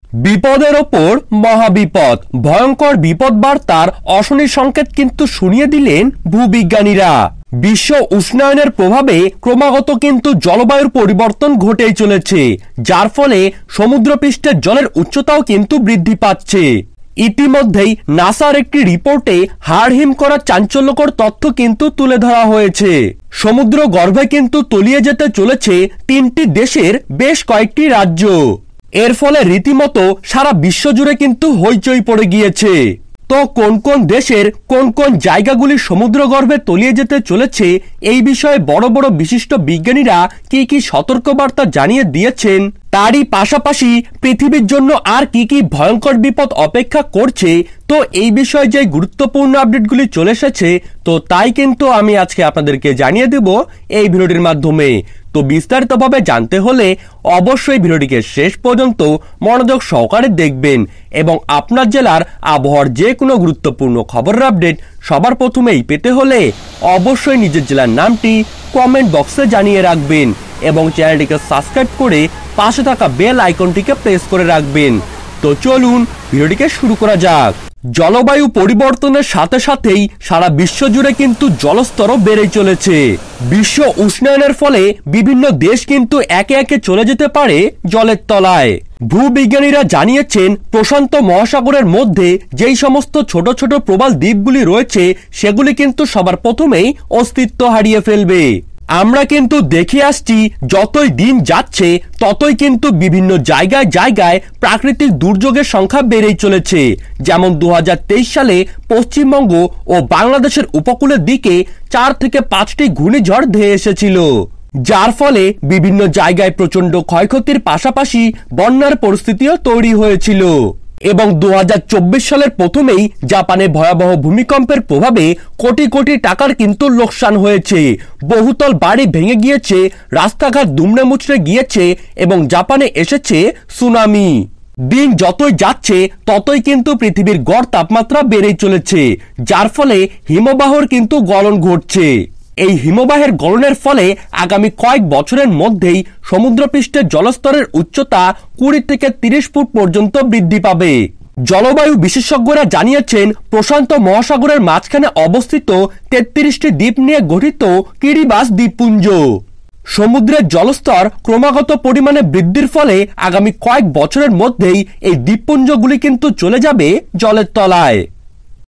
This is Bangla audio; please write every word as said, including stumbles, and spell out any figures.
বিপদের ওপর মহাবিপদ, ভয়ঙ্কর বিপদ বার্তার অশনি সংকেত কিন্তু শুনিয়ে দিলেন ভূবিজ্ঞানীরা। বিশ্ব উষ্ণায়নের প্রভাবে ক্রমাগত কিন্তু জলবায়ুর পরিবর্তন ঘটেই চলেছে, যার ফলে সমুদ্রপৃষ্ঠের জলের উচ্চতাও কিন্তু বৃদ্ধি পাচ্ছে। ইতিমধ্যেই নাসার একটি রিপোর্টে হাড় হিম করা চাঞ্চল্যকর তথ্য কিন্তু তুলে ধরা হয়েছে। সমুদ্র গর্ভে কিন্তু তলিয়ে যেতে চলেছে তিনটি দেশের বেশ কয়েকটি রাজ্য। এর ফলে রীতিমতো সারা বিশ্ব জুড়ে কিন্তু হইচই পড়ে গিয়েছে। তো কোন কোন দেশের কোন কোন জায়গাগুলি সমুদ্র গর্ভে তলিয়ে যেতে চলেছে, এই বিষয়ে বড় বড় বিশিষ্ট বিজ্ঞানীরা কি কি সতর্কবার্তা জানিয়ে দিয়েছেন, তারই পাশাপাশি পৃথিবীর জন্য আর কি কি ভয়ঙ্কর বিপদ অপেক্ষা করছে, তো এই বিষয়ে যে গুরুত্বপূর্ণ আপডেটগুলি চলে এসেছে, তো তাই কিন্তু আমি আজকে আপনাদেরকে জানিয়ে দেব এই ভিডিওটির মাধ্যমে। তো বিস্তারিতভাবে জানতে হলে অবশ্যই ভিডিওটিকে শেষ পর্যন্ত মনোযোগ সহকারে দেখবেন এবং আপনার জেলার আবহাওয়ার যে কোনো গুরুত্বপূর্ণ খবরের আপডেট সবার প্রথমেই পেতে হলে অবশ্যই নিজের জেলার নামটি কমেন্ট বক্সে জানিয়ে রাখবেন এবং চ্যানেলটিকে সাবস্ক্রাইব করে পাশে থাকা বেল আইকনটিকে প্রেস করে রাখবেন। তো চলুন ভিডিওটিকে শুরু করা যাক। জলবায়ু পরিবর্তনের সাথে সাথেই সারা বিশ্ব জুড়ে কিন্তু জলস্তরও বেড়ে চলেছে। বিশ্ব উষ্ণায়নের ফলে বিভিন্ন দেশ কিন্তু একে একে চলে যেতে পারে জলের তলায়। ভূবিজ্ঞানীরা জানিয়েছেন প্রশান্ত মহাসাগরের মধ্যে যেই সমস্ত ছোট ছোট প্রবাল দ্বীপগুলি রয়েছে সেগুলি কিন্তু সবার প্রথমেই অস্তিত্ব হারিয়ে ফেলবে। আমরা কিন্তু দেখে আসছি যতই দিন যাচ্ছে ততই কিন্তু বিভিন্ন জায়গায় জায়গায় প্রাকৃতিক দুর্যোগের সংখ্যা বেড়েই চলেছে। যেমন দু হাজার তেইশ সালে পশ্চিমবঙ্গ ও বাংলাদেশের উপকূলের দিকে চার থেকে পাঁচটি ঘূর্ণিঝড় ধেয়ে এসেছিল, যার ফলে বিভিন্ন জায়গায় প্রচন্ড ক্ষয়ক্ষতির পাশাপাশি বন্যার পরিস্থিতিও তৈরি হয়েছিল। এবং দু হাজার চব্বিশ সালের প্রথমেই জাপানে ভয়াবহ ভূমিকম্পের প্রভাবে কোটি কোটি টাকার কিন্তু লোকসান হয়েছে। বহুতল বাড়ি ভেঙে গিয়েছে, রাস্তাঘাট দুমড়ে মুচড়ে গিয়েছে এবং জাপানে এসেছে সুনামি। দিন যতই যাচ্ছে ততই কিন্তু পৃথিবীর গড় তাপমাত্রা বেড়েই চলেছে, যার ফলে হিমবাহর কিন্তু গলন ঘটছে। এই হিমবাহের গলনের ফলে আগামী কয়েক বছরের মধ্যেই সমুদ্রপৃষ্ঠের জলস্তরের উচ্চতা কুড়ি থেকে তিরিশ ফুট পর্যন্ত বৃদ্ধি পাবে। জলবায়ু বিশেষজ্ঞরা জানিয়েছেন প্রশান্ত মহাসাগরের মাঝখানে অবস্থিত তেত্রিশটি দ্বীপ নিয়ে গঠিত কিরিবাস দ্বীপপুঞ্জ। সমুদ্রের জলস্তর ক্রমাগত পরিমাণে বৃদ্ধির ফলে আগামী কয়েক বছরের মধ্যেই এই দ্বীপপুঞ্জগুলি কিন্তু চলে যাবে জলের তলায়।